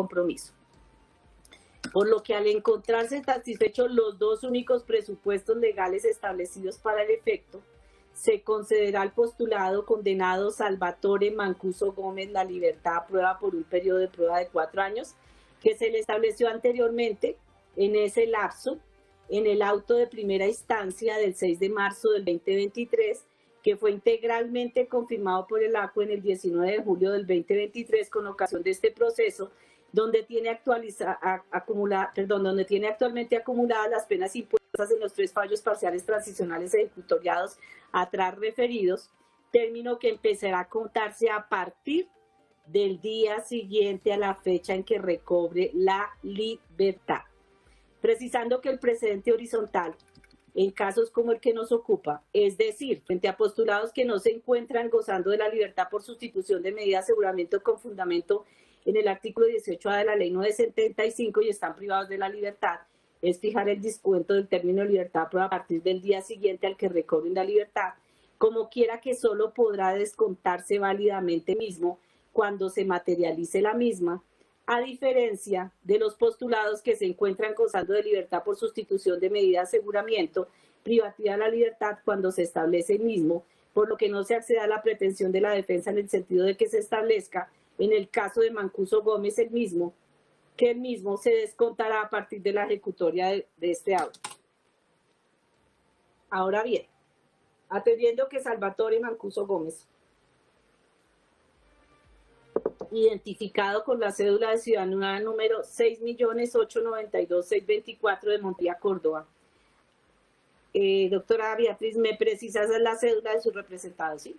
compromiso. Por lo que al encontrarse satisfechos los dos únicos presupuestos legales establecidos para el efecto, se concederá al postulado condenado Salvatore Mancuso Gómez la libertad a prueba por un periodo de prueba de 4 años, que se le estableció anteriormente en ese lapso en el auto de primera instancia del 6 de marzo del 2023, que fue integralmente confirmado por el ACUE en el 19 de julio del 2023 con ocasión de este proceso, donde tiene actualmente acumuladas las penas impuestas en los 3 fallos parciales transicionales ejecutoriados atrás referidos, término que empezará a contarse a partir del día siguiente a la fecha en que recobre la libertad. Precisando que el precedente horizontal, en casos como el que nos ocupa, es decir, frente a postulados que no se encuentran gozando de la libertad por sustitución de medida de aseguramiento con fundamento en el artículo 18A de la Ley 975 y están privados de la libertad, es fijar el descuento del término de libertad a partir del día siguiente al que recobren la libertad, como quiera que solo podrá descontarse válidamente mismo cuando se materialice la misma, a diferencia de los postulados que se encuentran gozando de libertad por sustitución de medida de aseguramiento, privativa de la libertad cuando se establece el mismo, por lo que no se accede a la pretensión de la defensa en el sentido de que se establezca, en el caso de Mancuso Gómez, que el mismo se descontará a partir de la ejecutoria de este auto. Ahora bien, atendiendo que Salvatore Mancuso Gómez, identificado con la cédula de ciudadanía número 6.892.624 de Montilla, Córdoba. Doctora Beatriz, ¿me precisas la cédula de su representado, sí?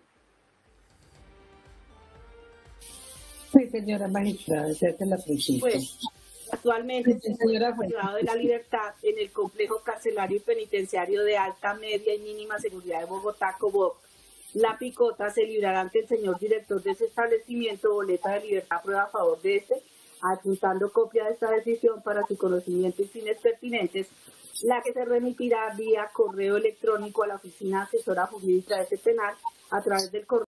Sí, señora magistrada, esa es la principio. Pues, actualmente se encuentra privado de la libertad en el complejo carcelario y penitenciario de alta, media y mínima seguridad de Bogotá, Coboc. La Picota se librará ante el señor director de ese establecimiento boleta de libertad a prueba a favor de este, adjuntando copia de esta decisión para su conocimiento y fines pertinentes, la que se remitirá vía correo electrónico a la Oficina Asesora Jurídica de este penal a través del correo